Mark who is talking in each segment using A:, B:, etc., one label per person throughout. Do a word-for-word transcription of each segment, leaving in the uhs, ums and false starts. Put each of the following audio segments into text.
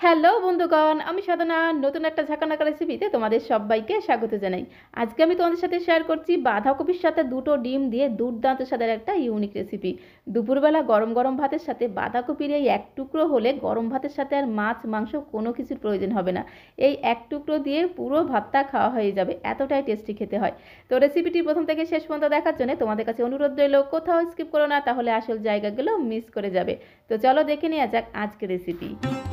A: Hello বন্ধুগণ, আমি সাধনা নতুন একটা ঝাঁকানাকা রেসিপিতে তোমাদের সবাইকে স্বাগত জানাই। আজকে আমি তোমাদের সাথে শেয়ার করছি বাঁধাকপির সাথে দুটো ডিম দিয়ে দুর্দান্ত স্বাদের একটা ইউনিক রেসিপি। দুপুরবেলা গরম গরম ভাতের সাথে বাঁধাকপির এই এক টুকরো হলে গরম ভাতের সাথে আর মাছ মাংস কোনো কিছুর প্রয়োজন হবে না। এই এক টুকরো দিয়ে পুরো ভাতটা খাওয়া হয়ে যাবে, এতটাই টেস্টি খেতে হয়। তো রেসিপিটি প্রথম থেকে শেষ পর্যন্ত দেখার জন্য তোমাদের কাছে অনুরোধ রইল, কোথাও স্কিপ করো না, তাহলে আসল জায়গাগুলো মিস করে যাবে। তো চলো দেখে নেওয়া যাক আজকের রেসিপি।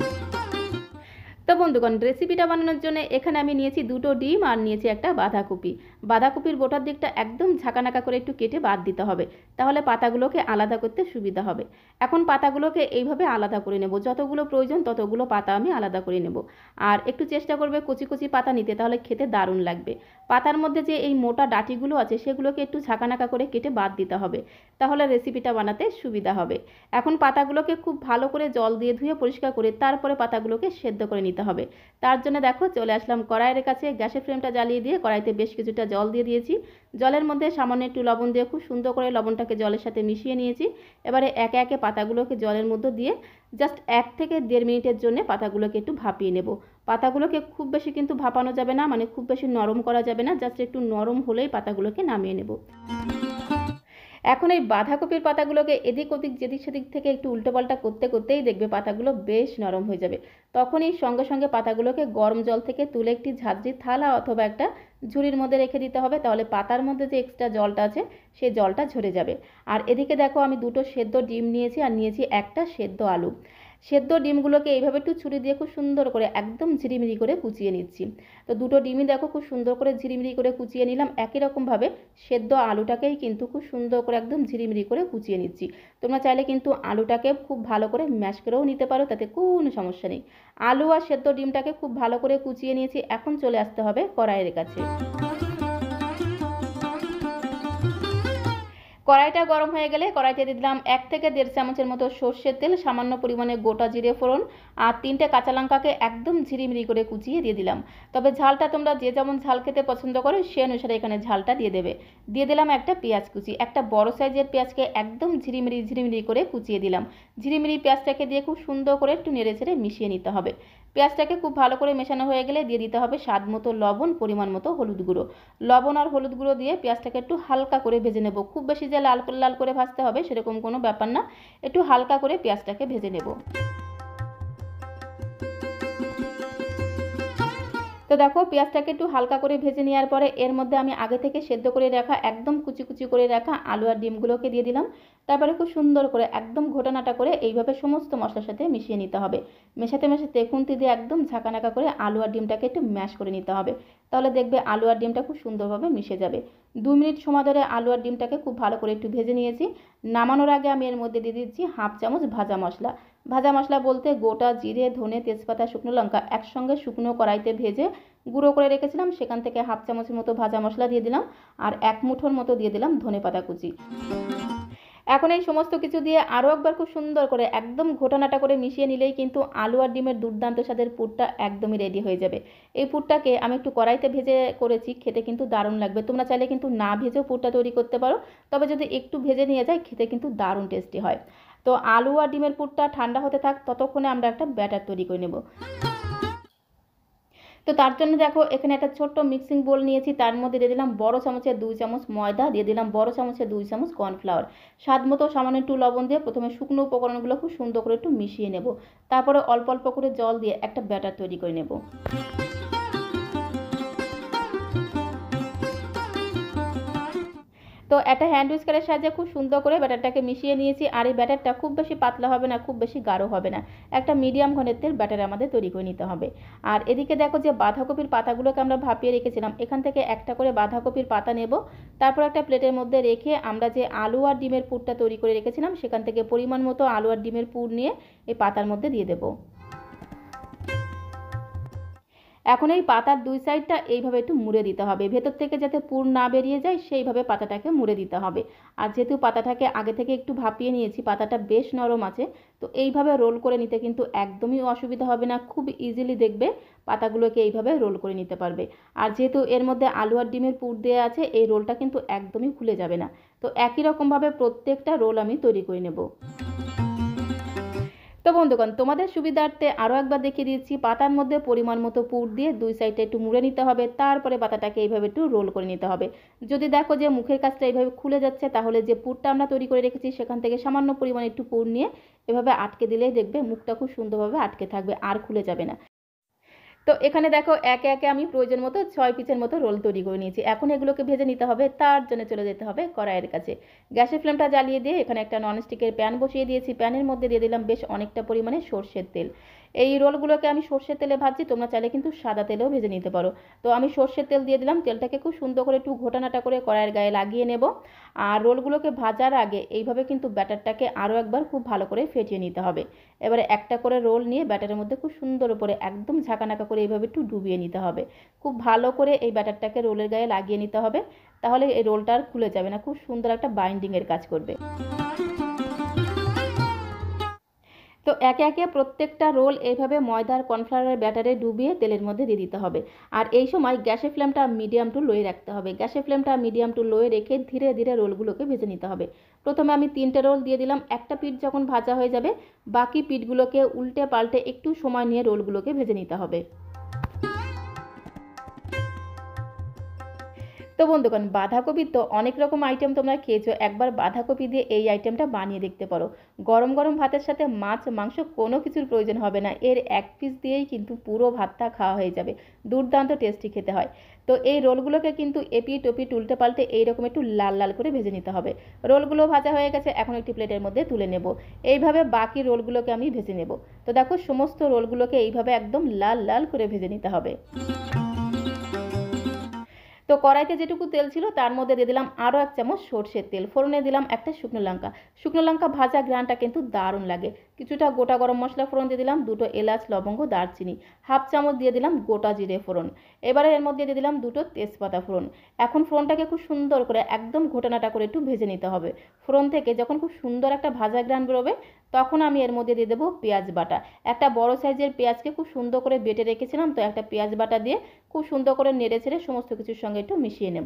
A: তো বন্ধুগণ, রেসিপিটা বানানোর জন্য এখানে আমি নিয়েছি দুটো ডিম আর নিয়েছি একটা বাঁধাকপি। বাঁধাকপির বোটার দিকটা একদম ঝাঁকানাকা করে একটু কেটে বাদ দিতে হবে, তাহলে পাতাগুলোকে আলাদা করতে সুবিধা হবে। এখন পাতাগুলোকে এইভাবে আলাদা করে নেব, যতগুলো প্রয়োজন ততগুলো পাতা আমি আলাদা করে নেব। আর একটু চেষ্টা করবে কচি কচি পাতা নিতে, তাহলে খেতে দারুণ লাগবে। পাতার মধ্যে যে এই মোটা ডাঁটিগুলো আছে সেগুলোকে একটু ঝাঁকানাকা করে কেটে বাদ দিতে হবে, তাহলে রেসিপিটা বানাতে সুবিধা হবে। এখন পাতাগুলোকে খুব ভালো করে জল দিয়ে ধুয়ে পরিষ্কার করে তারপরে পাতাগুলোকে সেদ্ধ করে নিতে হবে। তার জন্য দেখো চলে আসলাম কড়াইয়ের কাছে, গ্যাসের ফ্লেমটা জ্বালিয়ে দিয়ে কড়াইতে বেশ কিছুটা জল দিয়ে দিয়েছি। জলের মধ্যে সামান্য একটু লবণ দিয়ে খুব সুন্দর করে লবণটাকে জলের সাথে মিশিয়ে নিয়েছি। এবারে একে একে পাতাগুলোকে জলের মধ্যে দিয়ে জাস্ট এক থেকে দেড় মিনিটের জন্য পাতাগুলোকে একটু ভাপিয়ে নেব। পাতাগুলোকে খুব বেশি কিন্তু ভাপানো যাবে না, মানে খুব বেশি নরম করা যাবে না, জাস্ট একটু নরম হলেই পাতাগুলোকে নামিয়ে নেব। এখন এই বাঁধাকপির পাতাগুলোকে এদিক ওদিক যেদিক সেদিক থেকে একটু উল্টোপাল্টা করতে করতেই দেখবে পাতাগুলো বেশ নরম হয়ে যাবে। তখনই সঙ্গে সঙ্গে পাতাগুলোকে গরম জল থেকে তুলে একটি ঝাঁঝরির থালা অথবা একটা ঝুড়ির মধ্যে রেখে দিতে হবে, তাহলে পাতার মধ্যে যে এক্সট্রা জলটা আছে সেই জলটা ঝরে যাবে। আর এদিকে দেখো আমি দুটো সেদ্ধ ডিম নিয়েছি আর নিয়েছি একটা সেদ্ধ আলু। সেদ্ধ ডিমগুলোকে এইভাবে একটু ছুরি দিয়ে খুব সুন্দর করে একদম ঝিরিমিরি করে কুচিয়ে নিচ্ছি। তো দুটো ডিমই দেখো খুব সুন্দর করে ঝিরিমিরি করে কুচিয়ে নিলাম। একই রকমভাবে সেদ্ধ আলুটাকেই কিন্তু খুব সুন্দর করে একদম ঝিরিমিরি করে কুচিয়ে নিচ্ছি। তোমরা চাইলে কিন্তু আলুটাকে খুব ভালো করে ম্যাশ করেও নিতে পারো, তাতে কোনো সমস্যা নেই। আলু আর সেদ্ধ ডিমটাকে খুব ভালো করে কুচিয়ে নিয়েছি। এখন চলে আসতে হবে কড়াইয়ের কাছে। কড়াইটা গরম হয়ে গেলে কড়াইতে দিয়ে দিলাম এক থেকে দেড় চামচের মতো সর্ষের তেল, সামান্য পরিমাণে গোটা জিরে ফোড়ন আর তিনটে কাঁচা লঙ্কাকে একদম ঝিরিমিরি করে কুচিয়ে দিয়ে দিলাম। তবে ঝালটা তোমরা যে যেমন ঝাল খেতে পছন্দ করো সে অনুসারে এখানে ঝালটা দিয়ে দেবে। দিয়ে দিলাম একটা পেঁয়াজ কুচি, একটা বড় সাইজের পেঁয়াজকে একদম ঝিরিমিরি ঝিরিমিরি করে কুচিয়ে দিলাম। ঝিরিমিরি পেঁয়াজটাকে দিয়ে খুব সুন্দর করে একটু নেড়ে ছেড়ে মিশিয়ে নিতে হবে। পেঁয়াজটাকে খুব ভালো করে মেশানো হয়ে গেলে দিয়ে দিতে হবে স্বাদ মতো লবণ, পরিমাণ মতো হলুদ গুঁড়ো। লবণ আর হলুদ গুঁড়ো দিয়ে পেঁয়াজটাকে একটু হালকা করে ভেজে নেব। খুব বেশি যে লাল করে লাল করে ভাজতে হবে সেরকম কোনো ব্যাপার না, একটু হালকা করে পেঁয়াজটাকে ভেজে নেব। তো দেখো পেঁয়াজটাকে একটু হালকা করে ভেজে নেওয়ার পরে এর মধ্যে আমি আগে থেকে সেদ্ধ করে রাখা একদম কুচি কুচি করে রাখা আলু আর ডিমগুলোকে দিয়ে দিলাম। তারপরে খুব সুন্দর করে একদম ঘোটানাটা করে এইভাবে সমস্ত মশলার সাথে মিশিয়ে নিতে হবে। মেশাতে মেশাতে খুন্তি দিয়ে একদম ঝাঁকানাকা করে আলু আর ডিমটাকে একটু ম্যাশ করে নিতে হবে, তাহলে দেখবে আলু আর ডিমটা খুব সুন্দরভাবে মিশে যাবে। দু মিনিট সময় ধরে আলু আর ডিমটাকে খুব ভালো করে একটু ভেজে নিয়েছি। নামানোর আগে আমি এর মধ্যে দিয়ে দিচ্ছি হাফ চামচ ভাজা মশলা। ভাজা মশলা বলতে গোটা জিরে, ধনে, তেজপাতা, শুকনো লঙ্কা একসঙ্গে শুকনো কড়াইতে ভেজে গুঁড়ো করে রেখেছিলাম, সেখান থেকে হাফ চামচের মতো ভাজা মশলা দিয়ে দিলাম আর এক মুঠোর মতো দিয়ে দিলাম ধনেপাতা কুচি। এখন এই সমস্ত কিছু দিয়ে আরও একবার খুব সুন্দর করে একদম ঘোটানাটা করে মিশিয়ে নিলেই কিন্তু আলু আর ডিমের দুর্দান্ত স্বাদের পুরটা একদমই রেডি হয়ে যাবে। এই পুরটাকে আমি একটু কড়াইতে ভেজে করেছি, খেতে কিন্তু দারুণ লাগবে। তোমরা চাইলে কিন্তু না ভেজেও পুরটা তৈরি করতে পারো, তবে যদি একটু ভেজে নিয়ে যায় খেতে কিন্তু দারুণ টেস্টি হয়। তো আলু আর ডিমের পুরটা ঠান্ডা হতে থাক, ততক্ষণে আমরা একটা ব্যাটার তৈরি করে নেব। তো তার জন্য দেখো এখানে একটা ছোট্ট মিক্সিং বোল নিয়েছি, তার মধ্যে দিয়ে দিলাম বড় চামচের দুই চামচ ময়দা, দিয়ে দিলাম বড় চামচের দুই চামচ কর্নফ্লাওয়ার। স্বাদ মতো সামান্য একটু লবণ দিয়ে প্রথমে শুকনো উপকরণগুলো খুব সুন্দর করে একটু মিশিয়ে নেব। তারপরে অল্প অল্প করে জল দিয়ে একটা ব্যাটার তৈরি করে নেব। তো একটা হ্যান্ড উইস্কারের সাহায্যে খুব সুন্দর করে ব্যাটারটাকে মিশিয়ে নিয়েছি। আর এই ব্যাটারটা খুব বেশি পাতলা হবে না, খুব বেশি গাঢ় হবে না, একটা মিডিয়াম ঘনত্বের ব্যাটার আমাদের তৈরি করে নিতে হবে। আর এদিকে দেখো যে বাঁধাকপির পাতাগুলোকে আমরা ভাপিয়ে রেখেছিলাম, এখান থেকে একটা করে বাঁধাকপির পাতা নেব। তারপর একটা প্লেটের মধ্যে রেখে আমরা যে আলু আর ডিমের পুরটা তৈরি করে রেখেছিলাম সেখান থেকে পরিমাণ মতো আলু আর ডিমের পুর নিয়ে এই পাতার মধ্যে দিয়ে দেবো। এখন এই পাতার দুই সাইডটা এইভাবে একটু মুড়ে দিতে হবে, ভেতর থেকে যাতে পুর না বেরিয়ে যায় সেইভাবে পাতাটাকে মুড়ে দিতে হবে। আর যেহেতু পাতাটাকে আগে থেকে একটু ভাপিয়ে নিয়েছি, পাতাটা বেশ নরম আছে, তো এইভাবে রোল করে নিতে কিন্তু একদমই অসুবিধা হবে না, খুব ইজিলি দেখবে পাতাগুলোকে এইভাবে রোল করে নিতে পারবে। আর যেহেতু এর মধ্যে আলু আর ডিমের পুর দেওয়া আছে, এই রোলটা কিন্তু একদমই খুলে যাবে না। তো একই রকমভাবে প্রত্যেকটা রোল আমি তৈরি করে নেব। তো বন্ধুগণ, তোমাদের সুবিধার্থে আরও একবার দেখিয়ে দিচ্ছি। পাতার মধ্যে পরিমাণ মতো পুর দিয়ে দুই সাইডে একটু মুড়ে নিতে হবে, তারপরে পাতাটাকে এইভাবে একটু রোল করে নিতে হবে। যদি দেখো যে মুখের কাছটা এইভাবে খুলে যাচ্ছে, তাহলে যে পুরটা আমরা তৈরি করে রেখেছি সেখান থেকে সামান্য পরিমাণে একটু পুর নিয়ে এভাবে আটকে দিলেই দেখবে মুখটা খুব সুন্দরভাবে আটকে থাকবে, আর খুলে যাবে না। তো এখানে দেখো একে একে আমি প্রয়োজন মতো ছয় পিসের মতো রোল তৈরি করে নিয়েছি। এখন এগুলোকে ভেজে নিতে হবে, তার জন্য চলে যেতে হবে কড়াইয়ের কাছে। গ্যাসের ফ্লেমটা জ্বালিয়ে দিয়ে এখানে একটা ননস্টিকের প্যান বসিয়ে দিয়েছি। প্যানের মধ্যে দিয়ে দিলাম বেশ অনেকটা পরিমাণে সর্ষের তেল। এই রোলগুলোকে আমি সর্ষের তেলে ভাজছি, তোমরা চাইলে কিন্তু সাদা তেলেও ভেজে নিতে পারো। তো আমি সর্ষের তেল দিয়ে দিলাম। তেলটাকে খুব সুন্দর করে একটু ঘোটানাটা করে কড়াইয়ের গায়ে লাগিয়ে নেব। আর রোলগুলোকে ভাজার আগে এইভাবে কিন্তু ব্যাটারটাকে আরও একবার খুব ভালো করে ফেটিয়ে নিতে হবে। এবারে একটা করে রোল নিয়ে ব্যাটারের মধ্যে খুব সুন্দর করে একদম ঝাঁকানাকা করে এইভাবে একটু ডুবিয়ে নিতে হবে। খুব ভালো করে এই ব্যাটারটাকে রোলের গায়ে লাগিয়ে নিতে হবে, তাহলে এই রোলটা আর খুলে যাবে না, খুব সুন্দর একটা বাইন্ডিংয়ের কাজ করবে। তো একে একে প্রত্যেকটা রোল এইভাবে ময়দার কর্নফ্লাওয়ারের ব্যাটারে ডুবিয়ে তেলের মধ্যে দিয়ে দিতে হবে। আর এই সময় গ্যাসের ফ্লেমটা মিডিয়াম টু লোয়ে রাখতে হবে। গ্যাসের ফ্লেমটা মিডিয়াম টু লোয়ে রেখে ধীরে ধীরে রোলগুলোকে ভেজে নিতে হবে। প্রথমে আমি তিনটে রোল দিয়ে দিলাম। একটা পিঠ যখন ভাজা হয়ে যাবে, বাকি পিঠগুলোকে উল্টে পাল্টে একটু সময় নিয়ে রোলগুলোকে ভেজে নিতে হবে। তো বন্ধুগণ, বাঁধাকপির তো অনেক রকম আইটেম তোমরা খেয়েছো, একবার বাঁধাকপি দিয়ে এই আইটেমটা বানিয়ে দেখতে পারো। গরম গরম ভাতের সাথে মাছ মাংস কোনো কিছুর প্রয়োজন হবে না, এর এক পিস দিয়েই কিন্তু পুরো ভাতটা খাওয়া হয়ে যাবে। দুর্দান্ত টেস্টি খেতে হয়। তো এই রোলগুলোকে কিন্তু এপিট ওপিট উল্টে পাল্টে এইরকম একটু লাল লাল করে ভেজে নিতে হবে। রোলগুলো ভাজা হয়ে গেছে, এখন একটি প্লেটের মধ্যে তুলে নেব। এইভাবে বাকি রোলগুলোকে আমি ভেজে নেব। তো দেখো সমস্ত রোলগুলোকে এইভাবে একদম লাল লাল করে ভেজে নিতে হবে। তো কড়াইতে যেটুকু তেল ছিল তার মধ্যে দিয়ে দিলাম আরও এক চামচ সর্ষের তেল। ফোড়নে দিলাম একটা শুকনো লঙ্কা। শুকনো লঙ্কা ভাজা ঘ্রাণটা কিন্তু দারুণ লাগে। কিছুটা গোটা গরম মশলা ফোড়ন দিয়ে দিলাম, দুটো এলাচ লবঙ্গ দারচিনি, হাফ চামচ দিয়ে দিলাম গোটা জিরে ফোড়ন। এবারে এর মধ্যে দিয়ে দিলাম দুটো তেজপাতা ফোড়ন। এখন ফোড়নটাকে খুব সুন্দর করে একদম ঘোটানাটা করে একটু ভেজে নিতে হবে। ফোড়ন থেকে যখন খুব সুন্দর একটা ভাজা ঘ্রাণ বেরোবে, তখন আমি এর মধ্যে দিয়ে দেবো পেঁয়াজ বাটা। একটা বড় সাইজের পেঁয়াজকে খুব সুন্দর করে বেটে রেখেছিলাম, তো একটা পেঁয়াজ বাটা দিয়ে খুব সুন্দর করে নেড়ে ছেড়ে সমস্ত কিছুর সঙ্গে একটু মিশিয়ে নেব।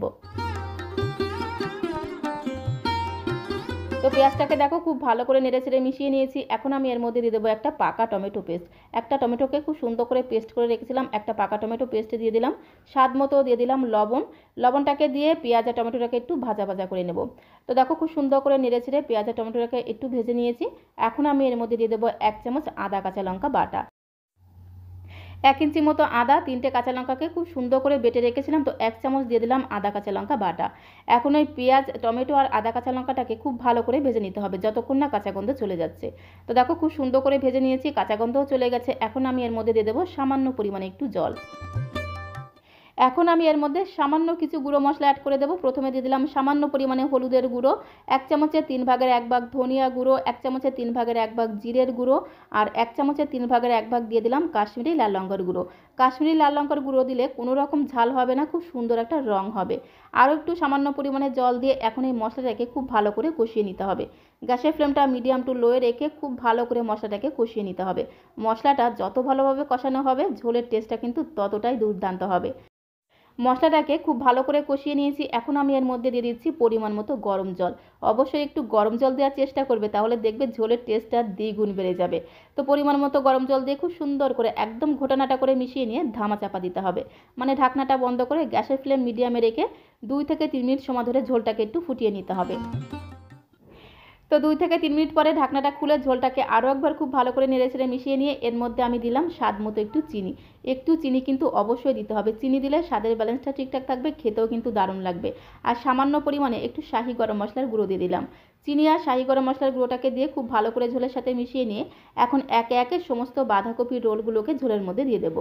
A: তো পেঁয়াজটাকে দেখো খুব ভালো করে নেড়ে ছেড়ে মিশিয়ে নিয়েছি। এখন আমি এর মধ্যে দিয়ে দেবো একটা পাকা টমেটো পেস্ট। একটা টমেটোকে খুব সুন্দর করে পেস্ট করে রেখেছিলাম, একটা পাকা টমেটো পেস্ট দিয়ে দিলাম। স্বাদ মতো দিয়ে দিলাম লবণ। লবণটাকে দিয়ে পেঁয়াজ আর টমেটোটাকে একটু ভাজা ভাজা করে নেব। তো দেখো খুব সুন্দর করে নেড়ে ছেড়ে পেঁয়াজ আর টমেটোটাকে একটু ভেজে নিয়েছি। এখন আমি এর মধ্যে দিয়ে দেবো এক চামচ আদা কাঁচা লঙ্কা বাটা। এক ইঞ্চি মতো আদা, তিনটে কাঁচা লঙ্কাকে খুব সুন্দর করে বেটে রেখেছিলাম, তো এক চামচ দিয়ে দিলাম আদা কাঁচা লঙ্কা বাটা। এখন ওই পেঁয়াজ টমেটো আর আদা কাঁচা লঙ্কাটাকে খুব ভালো করে ভেজে নিতে হবে যতক্ষণ না কাঁচা গন্ধ চলে যাচ্ছে। তো দেখো খুব সুন্দর করে ভেজে নিয়েছি, কাঁচা গন্ধও চলে গেছে। এখন আমি এর মধ্যে দিয়ে দেবো সামান্য পরিমাণে একটু জল। এখন আমি এর মধ্যে সামান্য কিছু গুঁড়ো মশলা অ্যাড করে দেবো। প্রথমে দিয়ে দিলাম সামান্য পরিমাণে হলুদের গুঁড়ো, এক চামচের তিন ভাগের এক ভাগ ধনিয়া গুঁড়ো, এক চামচের তিন ভাগের এক ভাগ জিরের গুঁড়ো, আর এক চামচের তিন ভাগের এক ভাগ দিয়ে দিলাম কাশ্মীরি লাল লঙ্কার গুঁড়ো। কাশ্মীরি লাল লঙ্কার গুঁড়ো দিলে কোনো রকম ঝাল হবে না, খুব সুন্দর একটা রং হবে। আরও একটু সামান্য পরিমাণে জল দিয়ে এখন এই মশলাটাকে খুব ভালো করে কষিয়ে নিতে হবে। গ্যাসের ফ্লেমটা মিডিয়াম টু লোয়ে রেখে খুব ভালো করে মশলাটাকে কষিয়ে নিতে হবে। মশলাটা যত ভালোভাবে কষানো হবে, ঝোলের টেস্টটা কিন্তু ততটাই দুর্দান্ত হবে। মশলাটাকে খুব ভালো করে কষিয়ে নিয়েছি। এখন আমি এর মধ্যে দিয়ে দিচ্ছি পরিমাণ মতো গরম জল। অবশ্যই একটু গরম জল দেওয়ার চেষ্টা করবে, তাহলে দেখবে ঝোলের টেস্টটা দ্বিগুণ বেড়ে যাবে। তো পরিমাণ মতো গরম জল দিয়ে খুব সুন্দর করে একদম ঘোটানাটা করে মিশিয়ে নিয়ে ধামা চাপা দিতে হবে। মানে ঢাকনাটা বন্ধ করে গ্যাসের ফ্লেম মিডিয়ামে রেখে দুই থেকে তিন মিনিট সময় ধরে ঝোলটাকে একটু ফুটিয়ে নিতে হবে। তো দুই থেকে তিন মিনিট পরে ঢাকনাটা খুলে ঝোলটাকে আরও একবার খুব ভালো করে নেড়ে ছেড়ে মিশিয়ে নিয়ে এর মধ্যে আমি দিলাম স্বাদ মতো একটু চিনি। একটু চিনি কিন্তু অবশ্যই দিতে হবে, চিনি দিলে স্বাদের ব্যালেন্সটা ঠিকঠাক থাকবে, খেতেও কিন্তু দারুণ লাগবে। আর সামান্য পরিমাণে একটু শাহি গরম মশলার গুঁড়ো দিয়ে দিলাম। চিনি আর শাহি গরম মশলার গুঁড়োটাকে দিয়ে খুব ভালো করে ঝোলের সাথে মিশিয়ে নিয়ে এখন একে একে সমস্ত বাঁধাকপির রোলগুলোকে ঝোলের মধ্যে দিয়ে দেবো।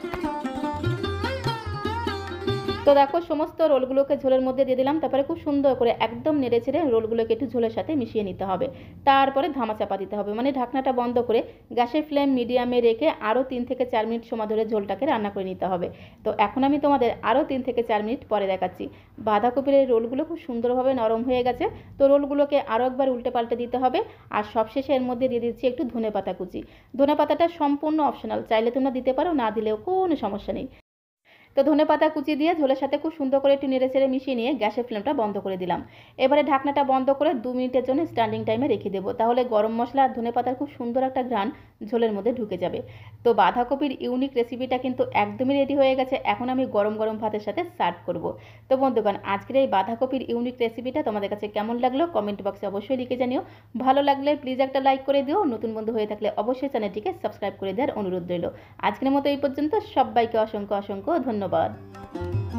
A: তো দেখো সমস্ত রোলগুলোকে ঝোলের মধ্যে দিয়ে দিলাম, তারপরে খুব সুন্দর করে একদম নেড়ে ছেড়ে রোলগুলোকে একটু ঝোলের সাথে মিশিয়ে নিতে হবে। তারপরে ধামা চাপা দিতে হবে, মানে ঢাকনাটা বন্ধ করে গ্যাসের ফ্লেম মিডিয়ামে রেখে আরও তিন থেকে চার মিনিট সময় ধরে ঝোলটাকে রান্না করে নিতে হবে। তো এখন আমি তোমাদের আরও তিন থেকে চার মিনিট পরে দেখাচ্ছি। বাঁধাকপির এই রোলগুলো খুব সুন্দরভাবে নরম হয়ে গেছে। তো রোলগুলোকে আরও একবার উল্টে পাল্টে দিতে হবে। আর সবশেষে এর মধ্যে দিয়ে দিচ্ছি একটু ধনেপাতা কুচি। ধনেপাতাটা সম্পূর্ণ অপশনাল, চাইলে তোমরা দিতে পারো, না দিলেও কোনো সমস্যা নেই। তো ধনেপাতা কুচি দিয়ে ঝোলের সাথে খুব সুন্দর করে একটু নেড়ে চেড়ে মিশিয়ে নিয়ে গ্যাসের ফ্লেমটা বন্ধ করে দিলাম। এবারে ঢাকনাটা বন্ধ করে দু মিনিটের জন্য স্ট্যান্ডিং টাইমে রেখে দেবো, তাহলে গরম মশলা আর ধনেপাতার খুব সুন্দর একটা ঘ্রাণ ঝোলের মধ্যে ঢুকে যাবে। তো বাঁধাকপির ইউনিক রেসিপিটা কিন্তু একদমই রেডি হয়ে গেছে। এখন আমি গরম গরম ভাতের সাথে সার্ভ করব। তো বন্ধুগণ, আজকের এই বাঁধাকপির ইউনিক রেসিপিটা তোমাদের কাছে কেমন লাগলো কমেন্ট বক্সে অবশ্যই লিখে জানিও। ভালো লাগলে প্লিজ একটা লাইক করে দিও, নতুন বন্ধু হয়ে থাকলে অবশ্যই চ্যানেলটিকে সাবস্ক্রাইব করে দেওয়ার অনুরোধ রইল। আজকের মতো এই পর্যন্ত, সবাইকে অসংখ্য অসংখ্য ধন্যবাদ।